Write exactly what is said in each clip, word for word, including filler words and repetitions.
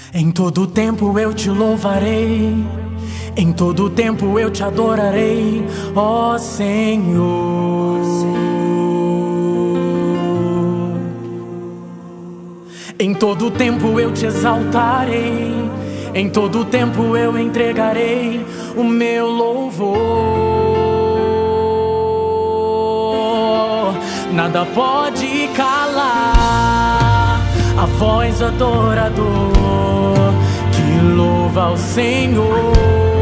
Em todo tempo eu te louvarei, em todo tempo eu te adorarei, ó Senhor. Em todo tempo eu te exaltarei, em todo tempo eu entregarei o meu louvor. Nada pode calar a voz adorador que louva ao Senhor.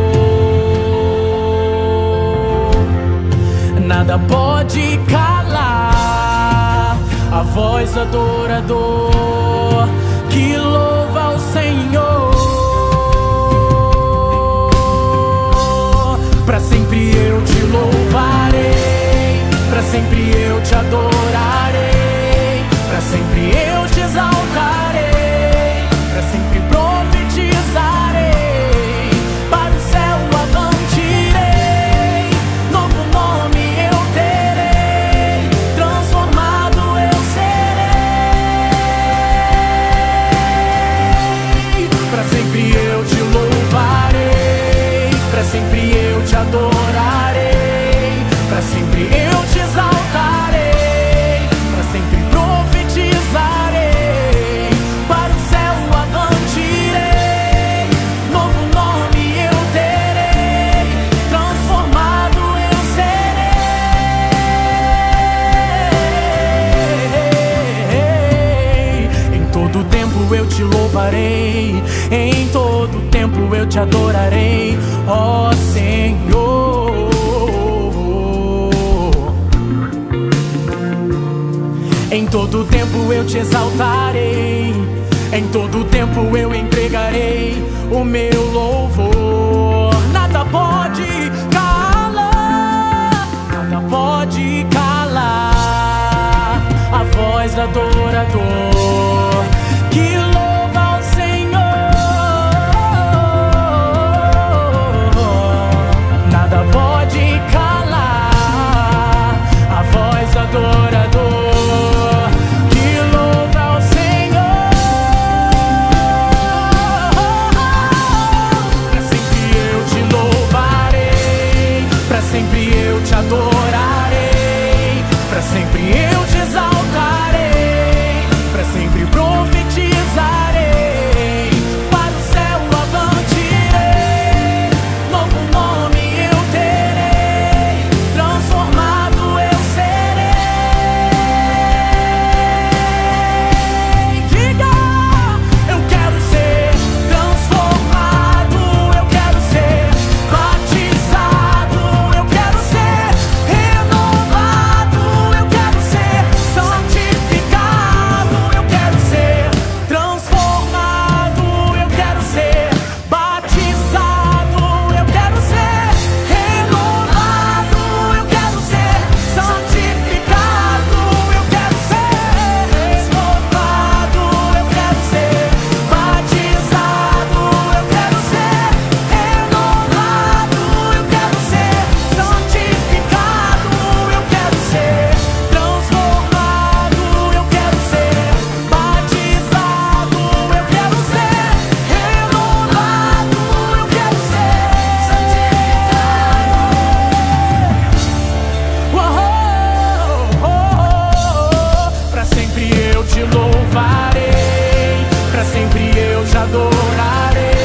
Nada pode calar a voz adorador que louva ao Senhor. Pra sempre eu te louvarei, pra sempre eu te adorarei, pra sempre eu te exaltarei, pra sempre profetizarei, para o céu avantirei, novo nome eu terei, transformado eu serei. Pra sempre eu te louvarei, pra sempre eu te adorarei, pra sempre eu te exaltarei, pra sempre profetizarei, para o céu avantirei, novo nome eu terei, transformado eu serei. Em todo tempo eu te louvarei, em todo tempo eu te adorarei, ó Senhor. Em todo tempo eu te exaltarei, em todo tempo eu entregarei o meu louvor. Nada pode calar, nada pode calar a voz do adorador que louva ao Senhor. Nada pode calar a voz do adorador que louva ao Senhor. Pra sempre eu te louvarei, pra sempre eu te adorarei, pra sempre eu te exaltarei, pra sempre profetizarei, para o céu avantirei, novo nome eu terei, transformado eu serei. Diga, eu quero ser transformado, eu quero ser batizado, eu quero ser renovado, eu quero ser santificado, eu quero ser transformado, eu quero ser batizado, eu quero ser renovado, eu quero ser santificado, eu quero ser renovado, eu quero ser batizado, eu quero ser renovado, eu quero ser santificado, eu quero ser transformado, eu quero ser batizado, eu quero ser renovado, eu quero ser santificado. Pra sempre eu te louvarei, pra sempre eu te adorarei,